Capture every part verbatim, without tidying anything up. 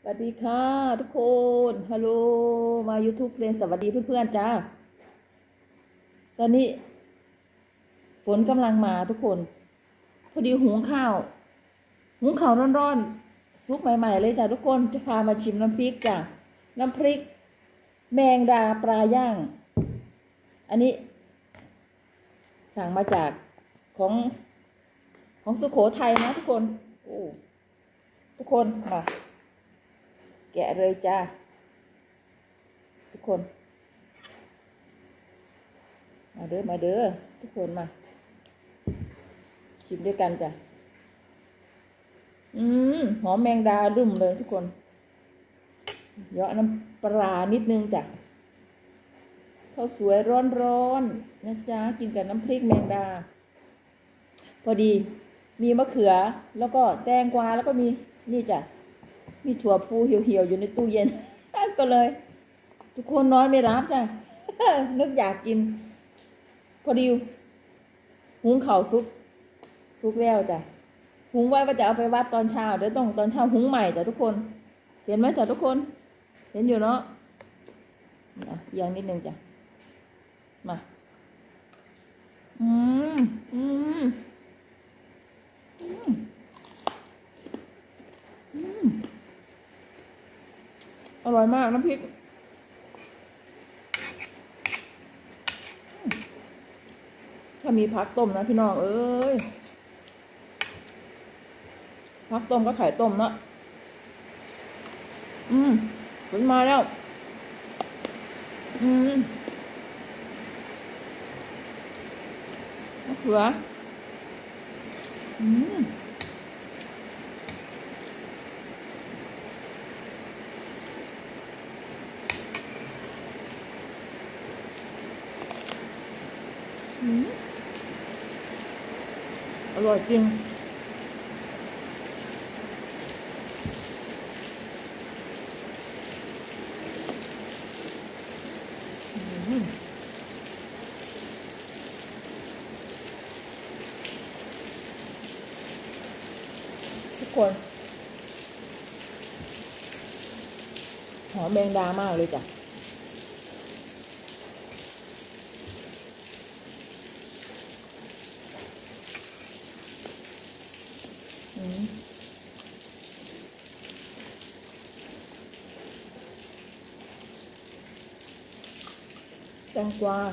สวัสดีค่ะทุกคนฮัลโหลมา YouTube เพลงสวัสดีเพื่อนๆจ้าตอนนี้ฝนกำลังมาทุกคนพอดีหุงข้าวหุงข้าวร้อนๆซุปใหม่ๆเลยจ้าทุกคนจะพามาชิมน้ำพริกจ้าน้ำพริกแมงดาปลาย่างอันนี้สั่งมาจากของของสุโขทัยนะทุกคนโอ้ทุกคนมาแกะเลยจ้าทุกคนมาเด้อมาเด้อทุกคนมาชิมด้วยกันจ้ะอืมหอมแมงดาลุ่มเลยทุกคนเยอะน้ำปลานิดนึงจ้ะข้าวสวยร้อนๆนะจ๊ะกินกับน้ำพริกแมงดาพอดีมีมะเขือแล้วก็แตงกวาแล้วก็มีนี่จ้ะมีถั่วพูเหี่ยวๆอยู่ในตู้เย็น ก็เลยทุกคนนอนไม่รับจ้ะ นึกอยากกินพอดีหุงข้าวซุปซุปแล้วจ้ะหุงไว้ว่าจะเอาไปวัดตอนเช้าเดี๋ยวต้องตอนเช้าหุงใหม่จ้ะทุกคนเห็นไหมจ้ะทุกคนเห็นอยู่เนาะอย่างนิดนึงจ้ะมาอืมอืมอืมอืมอร่อยมากน้ำพริกถ้ามีผักต้มนะพี่น้องเอ้ยผักต้มก็ไข่ต้มเนาะอืมขึ้นมาแล้วอืมมะเขืออืมอืมอร่อยจริงทุกคนหอมแมงดามากเลยจ้ะอืมแตงกวา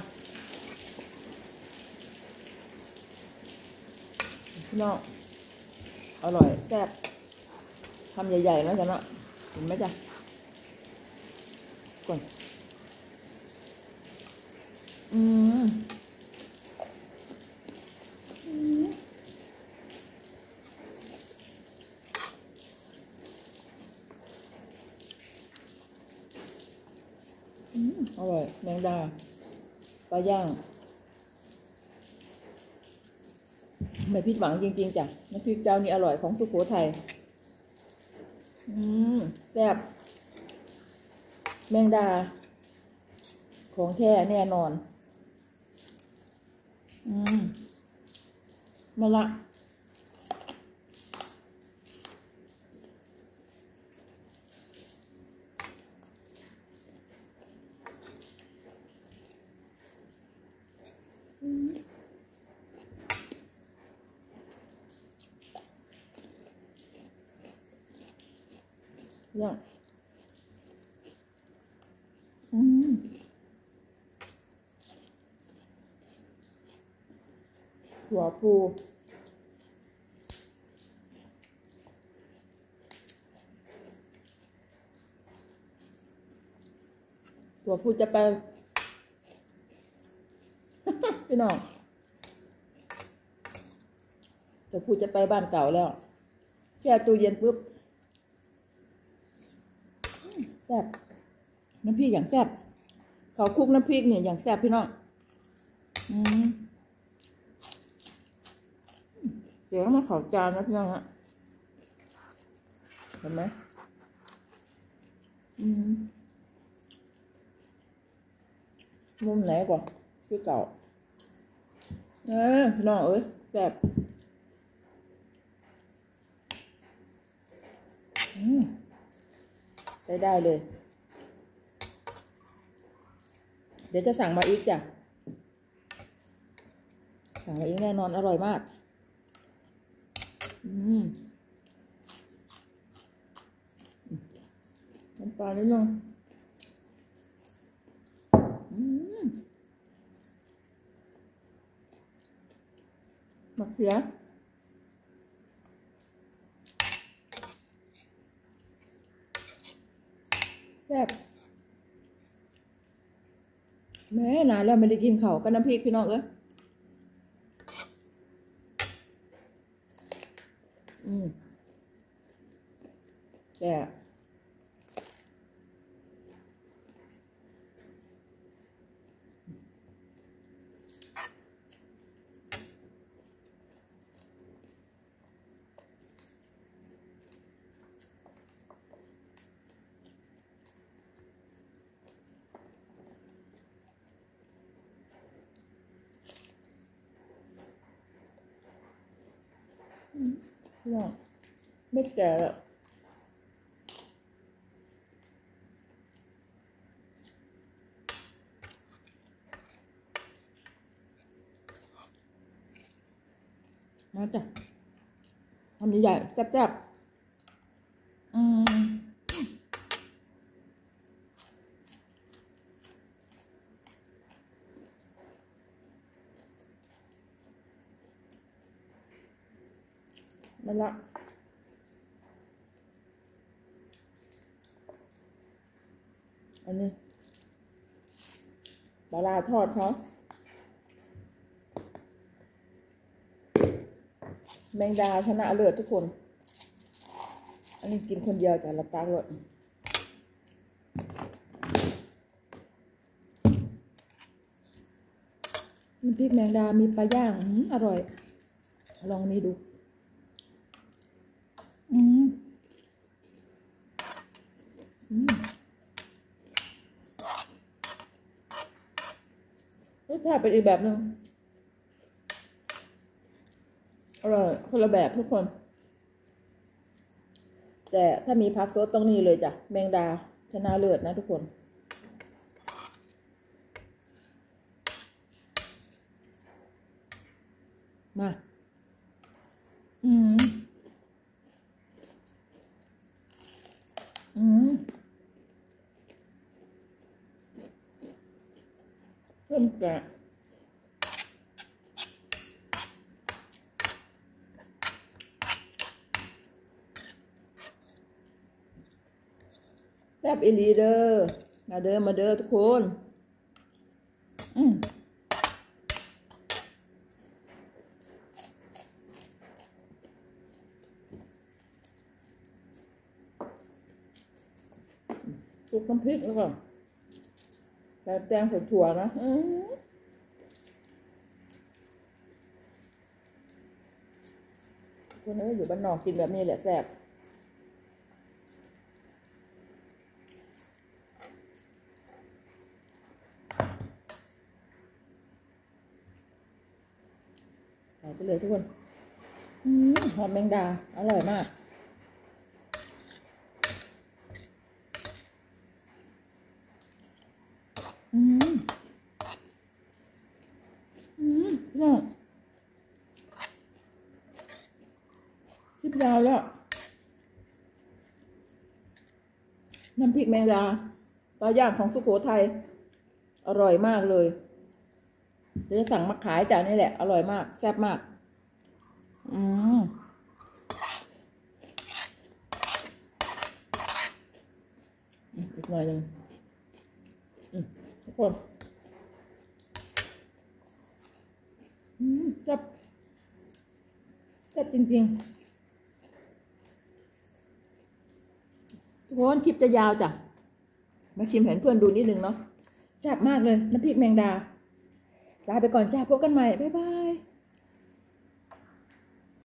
พี่น้องอร่อยแซ่บทำใหญ่ๆแล้วจ้ะเนาะเห็นไหมจ้ะก่อนอืมอืมอืมอร่อยแมงดาปลาย่างไม่ผิดหวังจริงๆจ้ะน้ำพริกเจ้านี้อร่อยของสุโขทัยอืมแซ่บแมงดาของแท้แน่นอนอืมมาละอืมเนี่ยอืมหัวปูหัวปูจะไป พี่น้องแต่พูดจะไปบ้านเก่าแล้วแช่ตู้เย็นปุ๊บแซ่บน้ำพริกอย่างแซ่บเขาคลุกน้ำพริกเนี่ยอย่างแซ่บพี่น้องอืมเดี๋ยวมาขอจานนะพี่น้องฮะเห็นไหมอืมมุมไหนกว่าพี่เก่าเออพี่น้องเอ้ยแซ่บอืมช้ได้เลยเดี๋ยวจะสั่งมาอีกจ้ะสั่งมาอีกแน่นอนอร่อยมากอืมน้ำปลานิดนึงอืมมะเขือแซ่บแม่นานแล้วไม่ได้กินข้าวกับน้ำพริกพี่น้องเอ้ยอืมแซ่บพี่น้องไม่แก่แล้วมาจ้ะทำใหญ่ๆแซ่บๆอืมมาละอันนี้ปลาร้าทอดเขาแมงดาชนะเลิศทุกคนอันนี้กินคนเดียวจ้ะละตาเลยน้ำพริกแมงดามีปลาย่างอร่อยลองนี้ดูอืมอืมรสชาติเป็นอีกแบบหนึ่งอร่อยคนละแบบทุกคนแต่ถ้ามีผักสดตรงนี้เลยจ้ะแมงดาชนะเลิศนะทุกคนมาอืมอืมเพิ่มแกะแซ่บอีหลีเด้อมาเด้อมาเด้อทุกคนอืมคลุกน้ำพริกแล้วก็ใส่แตงใส่ถั่วนะอืมคนนี้อยู่บ้านนอกกินแบบนี้แหละแซ่บใส่ไปเลยทุกคนอืมหอมแมงดาอร่อยมากอืมอืมพี่น้องคลิปยาวแล้วน้ำพริกแมงดาปลาย่างของสุโขทัยอร่อยมากเลยเดี๋ยวจะสั่งมาขายจากนี่แหละอร่อยมากแซ่บมากอืมอีกหน่อยหนึ่งทุกคนอืมแซ่บแซ่บจริงๆทุกคนคลิปจะยาวจ้ะมาชิมให้เพื่อนดูนิดนึงเนาะแซ่บมากเลยน้ำพริกแมงดาลาไปก่อนจ้าพบกันใหม่บ๊ายบาย